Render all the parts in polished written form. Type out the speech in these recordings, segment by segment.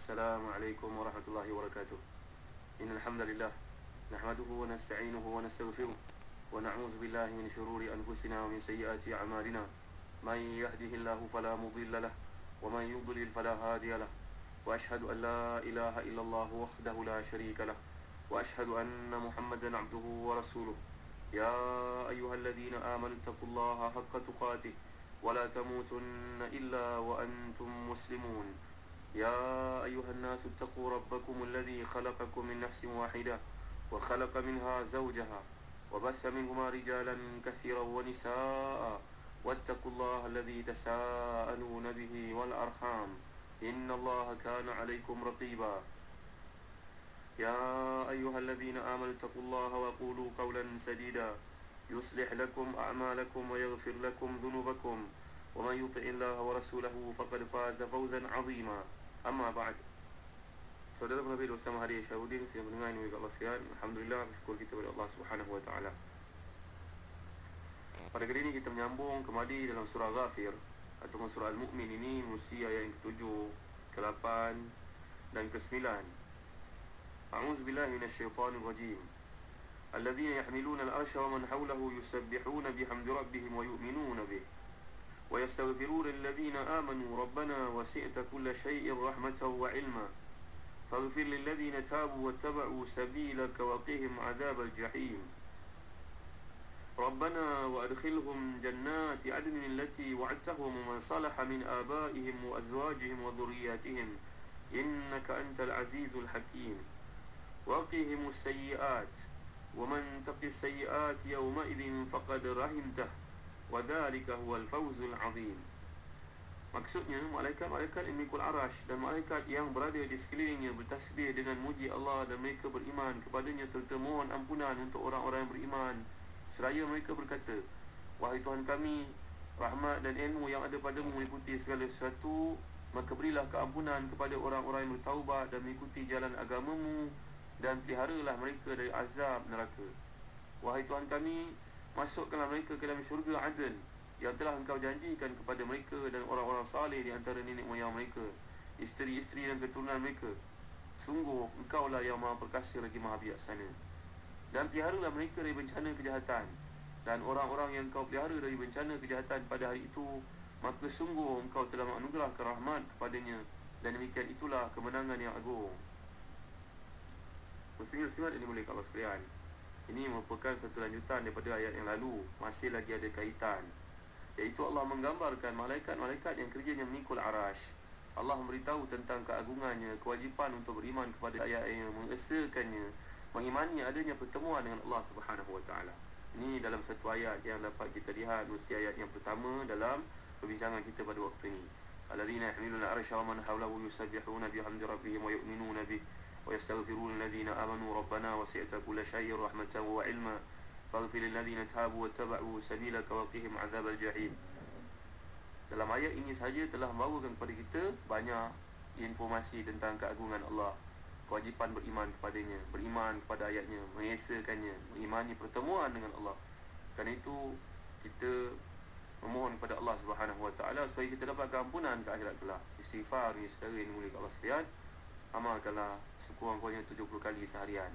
Assalamualaikum warahmatullahi wabarakatuh. Innal hamdalillah nahmaduhu wa nasta'inuhu wa nastaghfiruh wa na'udzu billahi min shururi anfusina wa min sayyiati a'malina. May yahdihillahu fala mudilla lahu wa may yudlil fala hadiya lahu. Wa ashhadu an la ilaha illallah wahdahu la syarika lahu wa ashhadu anna Muhammadan 'abduhu wa rasuluh. Ya ayyuhalladzina amanu taqullaha haqqa tuqatih wa la tamutunna illa wa antum muslimun. يا أيها الناس اتقوا ربكم الذي خلقكم من نفس واحدة وخلق منها زوجها وبث منهما رجالا كثيرا ونساء واتقوا الله الذي تساءلون به والأرحام إن الله كان عليكم رقيبا يا أيها الذين آمنوا اتقوا الله وقولوا قولا سديدا يصلح لكم أعمالكم ويغفر لكم ذنوبكم ومن يطع الله ورسوله فقد فاز فوزا عظيما. Amma ba'd. Saudara Nabi bersama Hadi Syahudin, saya mendengar ini Allah sekalian. Alhamdulillah, bersyukur kita kepada Allah Subhanahu wa taala. Pada kali ini kita menyambung kembali dalam surah Ghafir atau surah Al-Mu'min ini, musi ayat yang ke-7, ke-8 dan ke-9. A'udzubillahi minasyaitonir rajim. Alladzina yahmiluna al-arsha wa man hawlahu yusabbihuna bihamdi rabbihim wa yu'minuna bihi ويستغفرون الذين آمنوا ربنا وسعت كل شيء رحمة وعلما فاغفر للذين تابوا واتبعوا سبيلك وقهم عذاب الجحيم ربنا وأدخلهم جنات عدن التي وعدتهم ومن صلح من آبائهم وأزواجهم وذرياتهم إنك أنت العزيز الحكيم وقهم السيئات ومن تق السيئات يومئذ فقد رحمته Wadhalika huwal fawzul azim. Maksudnya malaikat-malaikat yang memikul arash dan malaikat yang berada di sekelilingnya bertasbih dengan muji Allah, dan mereka beriman kepadanya serta mohon ampunan untuk orang-orang yang beriman. Seraya mereka berkata, wahai Tuhan kami, rahmat dan ilmu yang ada padamu meliputi segala sesuatu, maka berilah keampunan kepada orang-orang yang bertaubat dan mengikuti jalan agamamu, dan peliharalah mereka dari azab neraka. Wahai Tuhan kami, masukkanlah mereka ke dalam syurga Aden yang telah engkau janjikan kepada mereka dan orang-orang saleh di antara nenek moyang mereka, isteri-isteri dan keturunan mereka. Sungguh engkaulah yang maha perkasa lagi maha bijaksana. Dan peliharalah mereka dari bencana kejahatan, dan orang-orang yang engkau pelihara dari bencana kejahatan pada hari itu, maka sungguh engkau telah menganugerahkan rahmat kepadanya, dan demikian itulah kemenangan yang agung. Muslim-muslimat ini boleh Allah sekalian, ini merupakan satu lanjutan daripada ayat yang lalu, masih lagi ada kaitan, iaitu Allah menggambarkan malaikat-malaikat yang kerjanya memikul arash. Allah memberitahu tentang keagungannya, kewajipan untuk beriman kepada ayat yang mengesakannya, mengimani adanya pertemuan dengan Allah Subhanahu wa taala. Ini dalam satu ayat yang dapat kita lihat, mesti ayat yang pertama dalam perbincangan kita pada waktu ini. Alladzina yahmiluna al-arsha wa man hawlahu yusabbihuna bihamdi rabbihim wa yu'minuna bihi ويستغفرون الذين آمنوا ربنا وسعت كل شيء رحمة وعلما فاغفر للذين تابوا واتبعوا سبيلك وقهم عذاب الجحيم. Dalam ayat ini saja telah membawakan kepada kita banyak informasi tentang keagungan Allah, kewajipan beriman kepadanya, beriman kepada ayatnya, mengesakannya, mengimani pertemuan dengan Allah. Kerana itu kita memohon kepada Allah Subhanahu wa taala supaya kita dapat keampunan ke akhirat kelak. Istighfar ni saudara yang mulia Allah sekalian, amalkanlah sekurang-kurangnya 70 kali seharian.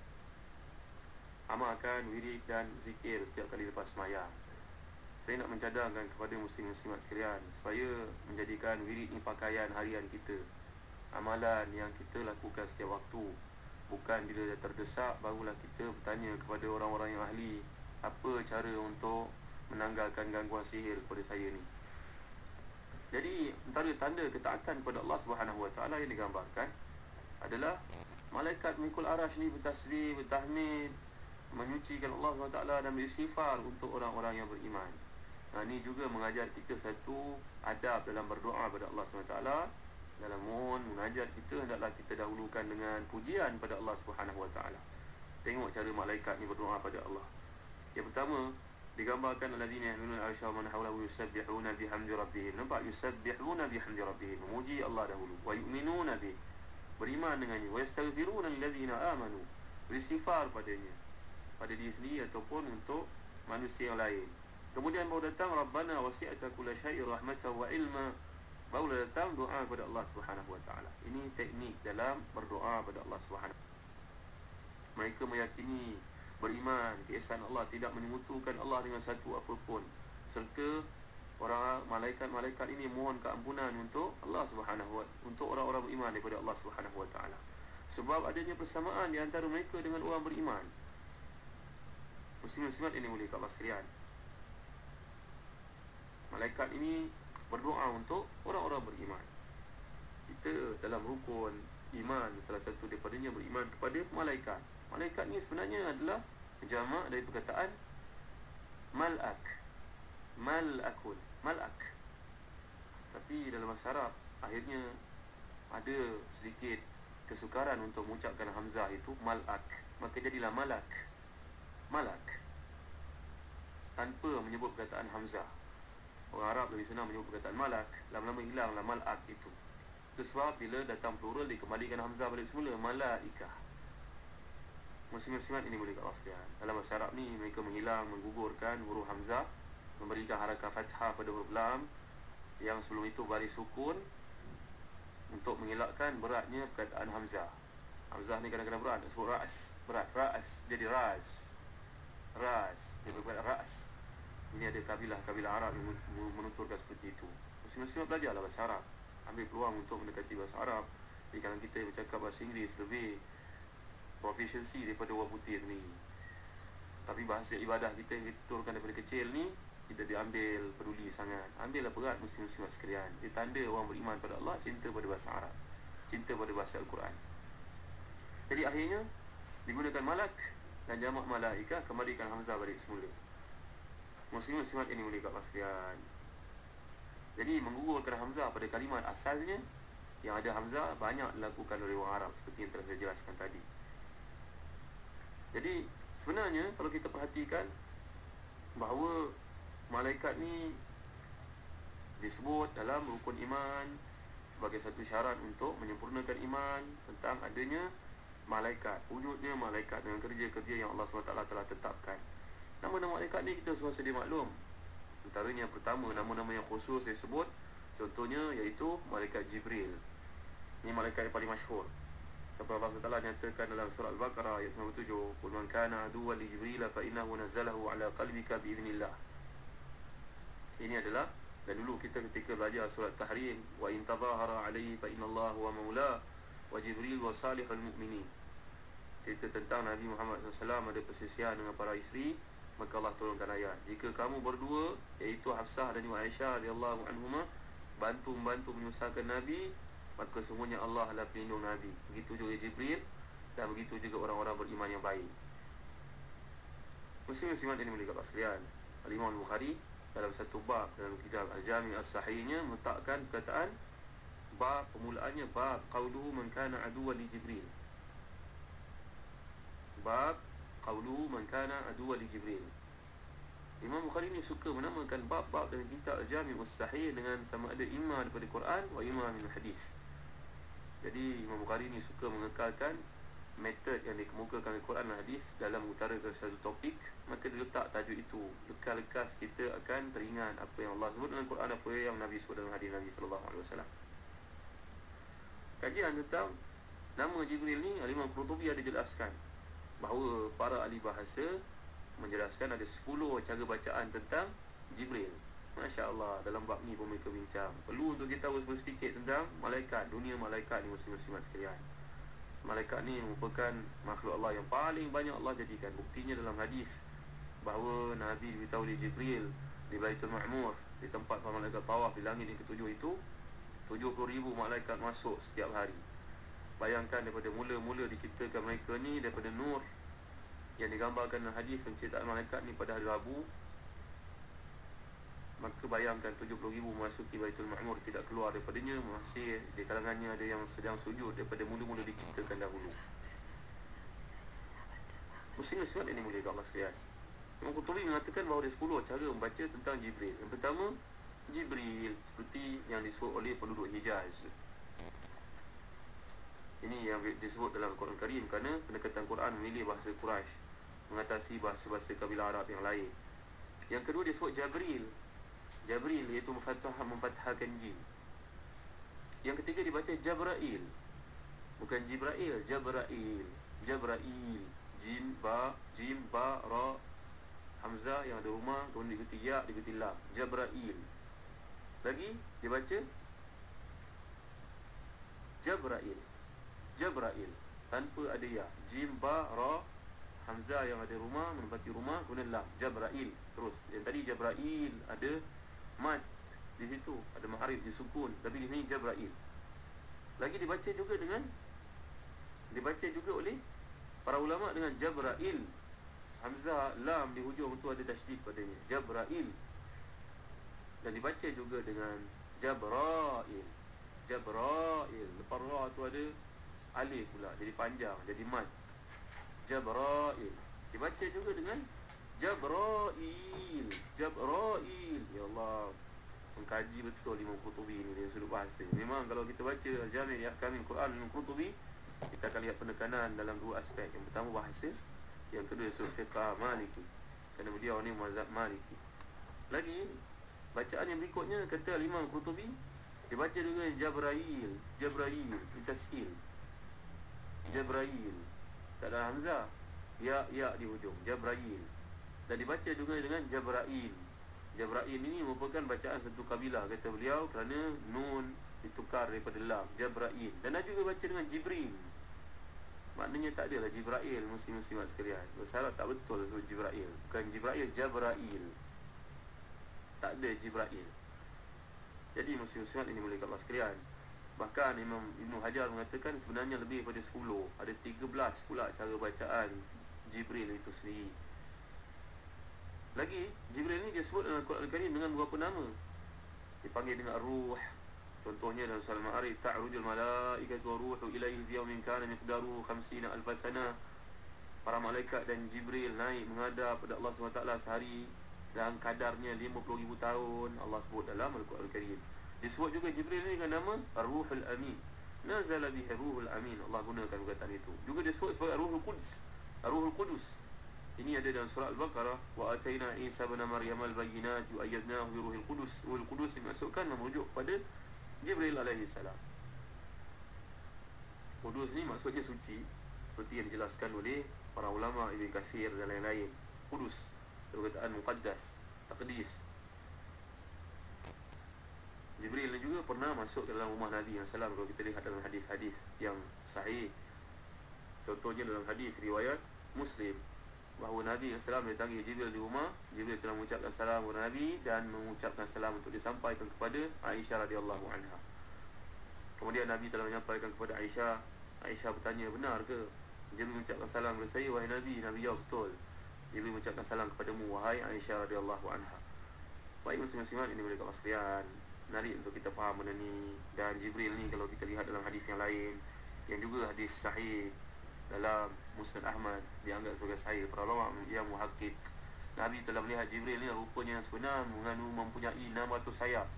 Amalkan wirid dan zikir setiap kali lepas sembahyang. Saya nak mencadangkan kepada muslim-muslimat sekalian supaya menjadikan wirid ini pakaian harian kita, amalan yang kita lakukan setiap waktu. Bukan bila dah terdesak barulah kita bertanya kepada orang-orang yang ahli, apa cara untuk menanggalkan gangguan sihir kepada saya ni. Jadi antara tanda ketaatan kepada Allah Subhanahu wa taala yang digambarkan adalah malaikat memikul arash ni bertasbih, bertahmid, menyucikan Allah SWT dan beristighfar untuk orang-orang yang beriman. Ini juga mengajar kita satu adab dalam berdoa pada Allah SWT. Dalam mohon, munajat kita, hendaklah kita dahulukan dengan pujian pada Allah SWT. Tengok cara malaikat ni berdoa pada Allah. Yang pertama, digambarkan alladzina yahmiluna al-arsha wa man hawlahu yusabbihuna bihamdi rabbihim. Nampak? Yusabbihuna bihamdi rabbihim, memuji Allah dahulu. Wa yu'minuna bihi, beriman dengannya. Wa yastaghfiruna lilladzina amanu, beristighfar padanya, pada diri sendiri ataupun untuk manusia yang lain. Kemudian baru datang Rabbana wasi'ta kulla syai'in rahmatan wa ilma, barulah datang doa kepada Allah Subhanahu Wa Taala. Ini teknik dalam berdoa kepada Allah Subhanahu. Mereka meyakini, beriman keesaan Allah, tidak menyekutukan Allah dengan satu apapun, serta orang malaikat-malaikat ini mohon keampunan untuk Allah Subhanahu Wa, untuk orang-orang beriman daripada Allah Subhanahu Wa Taala. Sebab adanya persamaan di antara mereka dengan orang beriman. Muslim-muslimat ini boleh kat Allah sekalian. Malaikat ini berdoa untuk orang-orang beriman. Kita dalam rukun iman, salah satu daripadanya beriman kepada malaikat. Malaikat ni sebenarnya adalah jamak dari perkataan malak. Malakun, malak. Tapi dalam bahasa Arab akhirnya ada sedikit kesukaran untuk mengucapkan hamzah itu malak, maka jadilah malak. Malak tanpa menyebut perkataan hamzah. Orang Arab lebih senang menyebut perkataan malak, lama-lama hilanglah malak itu. Itu sebab bila datang plural dikembalikan hamzah balik semula, malaikah. Muslim-muslimat ini boleh kat Allah sekalian. Dalam bahasa Arab ni mereka menggugurkan huruf hamzah, memberikan harakat fathah pada huruf lam yang sebelum itu baris sukun, untuk mengelakkan beratnya perkataan hamzah. Hamzah ni kadang-kadang berat, sebut ras, berat, ras jadi ras. Ras, dia berkata ras. Ini ada kabilah Arab yang menuturkan seperti itu. Muslim-muslimat belajarlah bahasa Arab, ambil peluang untuk mendekati bahasa Arab. Di kalangan kita yang bercakap bahasa Inggeris lebih proficiency daripada orang putih sendiri. Tapi bahasa ibadah kita yang dituturkan daripada kecil ni tidak diambil peduli sangat. Ambillah berat muslim-muslimat sekalian. Dia tanda orang beriman pada Allah, cinta pada bahasa Arab, cinta pada bahasa Al-Quran. Jadi akhirnya digunakan malak dan jamak malaikah, kembalikan hamzah balik semula. Muslim-muslimat ini boleh kat Allah sekalian. Jadi menggugurkan hamzah pada kalimat asalnya yang ada hamzah banyak dilakukan oleh orang Arab seperti yang telah saya jelaskan tadi. Jadi sebenarnya kalau kita perhatikan bahawa malaikat ni disebut dalam rukun iman sebagai satu syarat untuk menyempurnakan iman tentang adanya malaikat, wujudnya malaikat dengan kerja-kerja yang Allah SWT telah tetapkan. Nama-nama malaikat ni kita semua sedia maklum. Antaranya yang pertama, nama-nama yang khusus saya sebut, contohnya iaitu malaikat Jibril. Ini malaikat yang paling masyhur. Sebab Allah SWT nyatakan dalam surah Al-Baqarah ayat 97, "Qul man kana aduwwan li Jibril fa innahu nazzalahu ala qalbika bi idznillah." Ini adalah, dan dulu kita ketika belajar surat Tahrim, "Wa in tadhahara alaihi fa innallaha huwa maulah wa Jibril wa salihul mu'minin." Cerita tentang Nabi Muhammad SAW ada perselisihan dengan para isteri, maka Allah turunkan ayat, jika kamu berdua iaitu Hafsah dan juga Aisyah radhiyallahu anhuma bantu-membantu menyusahkan Nabi, maka semuanya Allah adalah pelindung Nabi. Begitu juga Jibril, dan begitu juga orang-orang beriman yang baik. Muslim-muslimat ini boleh kat Allah sekalian. Al-Imam Al-Bukhari dalam satu bab dalam kitab Al-Jami' As-Sahihnya meletakkan perkataan bab, permulaannya bab qauluhu man kana aduwwan li Jibril. Bab qauluhu man kana aduwwan li Jibril. Imam Bukhari ni suka menamakan bab-bab dalam kitab Al-Jami' As-Sahih dengan sama ada imam daripada Quran wa imam min hadis. Jadi Imam Bukhari ni suka mengekalkan metod yang dikemukakan oleh Quran dan hadis dalam mengutarakan satu topik, maka dia letak tajuk itu. Lekas-lekas kita akan teringat apa yang Allah sebut dalam Quran, apa yang Nabi sebut dalam hadis Nabi SAW. Kajian tentang nama Jibril ni, Al-Imam Qurtubi ada jelaskan bahawa para ahli bahasa menjelaskan ada 10 cara bacaan tentang Jibril. Masya Allah, dalam bab ni pun mereka bincang. Perlu untuk kita tahu sedikit tentang malaikat, dunia malaikat ni muslim-muslimat sekalian. Malaikat ni merupakan makhluk Allah yang paling banyak Allah jadikan. Buktinya dalam hadis bahawa Nabi diberitahu oleh Jibril di Baitul Ma'mur, di tempat para malaikat tawaf di langit yang ketujuh itu, 70,000 malaikat masuk setiap hari. Bayangkan daripada mula-mula diciptakan mereka ni daripada nur yang digambarkan dalam hadis penciptaan malaikat ni pada hari Rabu, maka bayangkan 70,000 memasuki Baitul Ma'mur, tidak keluar daripadanya, masih di kalangannya ada yang sedang sujud daripada mula-mula diciptakan dahulu. Muslim-muslimat ini mulia Allah sekalian. Imam Qurtubi mengatakan bahawa ada 10 cara membaca tentang Jibril. Yang pertama, Jibril seperti yang disebut oleh penduduk Hijaz. Ini yang disebut dalam Al-Quran Karim kerana pendekatan Quran memilih bahasa Quraisy mengatasi bahasa-bahasa kabilah Arab yang lain. Yang kedua disebut Jabril. Jabril iaitu memfathahkan jim. Yang ketiga dibaca Jabrail, bukan Jibrail, Jabrail. Jabrail, jim ba ra hamzah yang ada rumah, kemudian diikuti ya, diikuti lam. Jabrail. Lagi dibaca Jabrail. Jabrail tanpa ada ya. Jim ba ra hamzah yang ada rumah, menempati rumah, kemudian lam. Jabrail. Terus yang tadi Jabrail ada mad di situ, ada ma'arif disukun, tapi di sini Jabrail. Lagi dibaca juga oleh para ulama dengan Jabrail. Hamzah lam di hujung tu ada tasydid padanya, Jabrail. Dan dibaca juga dengan Jabrail. Jabrail. Lepas ra tu ada alif pula, jadi panjang, jadi mad. Jabrail. Dibaca juga dengan Jabrail. Jabrail. Ya Allah, mengkaji betul Imam Qurtubi ni dari sudut bahasa. Memang kalau kita baca Al-Jami' li Ahkamil Quran Imam Qurtubi, kita akan lihat penekanan dalam dua aspek. Yang pertama bahasa, yang kedua sudut fiqh Maliki, kerana beliau ni mazhab Maliki. Lagi bacaan yang berikutnya kata Imam Qurtubi dibaca dengan Jabrail. Jabrail bitashil. Jabrail, tak ada hamzah, ya di hujung, Jabrail. Dan dibaca juga dengan Jabrail. Jabrail ini merupakan bacaan satu kabilah, kata beliau, kerana nun ditukar daripada lam. Jabrail. Dan ada juga baca dengan Jibril. Maknanya tak adalah Jibrail, muslim-muslimat sekalian. Bersalah tak betul sebut Jibrail. Bukan Jibrail, Jabrail. Tak ada Jibrail. Jadi muslim-muslimat ini boleh kat Allah sekalian. Bahkan Imam Ibn Hajar mengatakan sebenarnya lebih daripada 10. Ada 13 pula cara bacaan Jibril itu sendiri. Lagi Jibril ni dia sebut dalam Al-Quran Al-Karim dengan beberapa nama. Dipanggil dengan Ruh. Contohnya dalam surah Al-Ma'arij, ta'rujul malaikatu wa ruhu ilaihi fi yawmin kana miqdaruhu 50 alf sana. Para malaikat dan Jibril naik menghadap pada Allah SWT sehari dan kadarnya 50,000 tahun. Allah sebut dalam Al-Quran Al-Karim. Disebut juga Jibril ni dengan nama Ar-Ruhul Amin. Nazala bihi Ruhul Amin. Allah gunakan perkataan itu. Juga disebut sebagai Ar-Ruhul Quds. Ar-Ruhul Qudus. Ini ada dalam surah Al-Baqarah, wa ataina Isa ibn Maryam al-bayyinati wa ayyadnahu bi Ruhil Qudus. Ruhul Qudus dimasukkan merujuk pada Jibril alaihi salam. Qudus ni maksudnya suci, seperti yang dijelaskan oleh para ulama Ibn Katsir dan lain-lain. Qudus, perkataan muqaddas, taqdis. Jibril ni juga pernah masuk ke dalam rumah Nabi SAW. Kalau kita lihat dalam hadis-hadis yang sahih, contohnya dalam hadis riwayat Muslim, bahawa Nabi SAW datangi Jibril di rumah. Jibril telah mengucapkan salam kepada Nabi dan mengucapkan salam untuk disampaikan kepada Aisyah radhiyallahu anha. Kemudian Nabi telah menyampaikan kepada Aisyah. Aisyah bertanya, benar ke Jibril mengucapkan salam kepada saya, wahai Nabi? Nabi jawab, betul. Jibril mengucapkan salam kepadamu, wahai Aisyah radhiyallahu anha. Baik muslim-muslimat ini boleh kawan sekalian, menarik untuk kita faham benda ni. Dan Jibril ni kalau kita lihat dalam hadis yang lain, yang juga hadis sahih dalam Musnad Ahmad, dianggap sebagai sahih para ulama yang muhakkik, Nabi telah melihat Jibril ni rupanya sebenar mempunyai 600 sayap.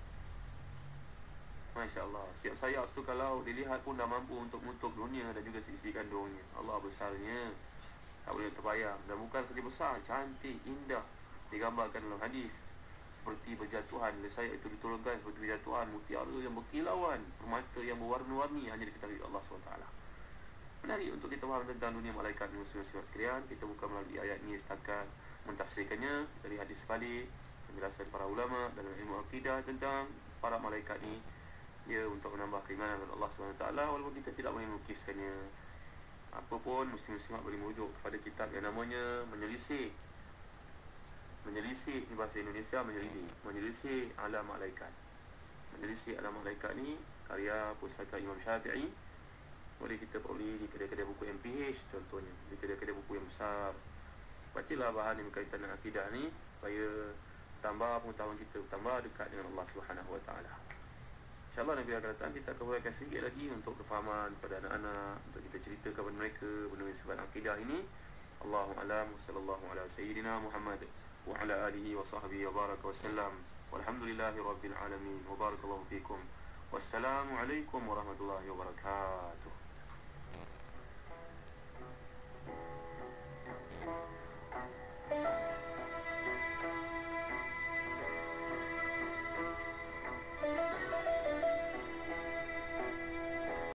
Masya Allah. Setiap sayap tu kalau dilihat pun dah mampu untuk menutup dunia dan juga sisi kandungnya. Allah besarnya, tak boleh terbayang. Dan bukan saja besar, cantik, indah, digambarkan dalam hadis seperti berjatuhan. Sayap itu diturunkan seperti berjatuhan mutiara yang berkilauan, permata yang berwarna-warni, hanya diketahui Allah SWT. Menarik untuk kita faham tentang dunia malaikat ni muslim-muslimat sekalian. Kita bukan melalui ayat ni setakat mentafsirkannya, dari hadis balik, penjelasan para ulama dalam ilmu akidah tentang para malaikat ni, ya untuk menambah keimanan kepada Allah SWT. Walaupun kita tidak boleh melukiskannya, apapun muslim-muslimat boleh merujuk kepada kitab yang namanya Menyelisih. Menyelisih ni bahasa Indonesia, menyelisih alam malaikat. Menyelisih alam malaikat ni karya pustaka Imam Syafi'i. Boleh kita peroleh di kedai-kedai buku MPH contohnya, di kedai-kedai buku yang besar. Bacalah bahan yang berkaitan dengan akidah ni supaya tambah pengetahuan kita, tambah dekat dengan Allah Subhanahu Wa Taala. InsyaAllah nanti akan datang kita akan uraikan sedikit lagi untuk kefahaman pada anak-anak, untuk kita ceritakan kepada mereka benda sifat akidah ini. Allahu a'lam. Sallallahu ala sayyidina Muhammad wa ala alihi wa sahbihi wa baraka wa sallam. Walhamdulillahi rabbil alamin. Wa barakallahu fikum. Wassalamualaikum warahmatullahi wabarakatuh.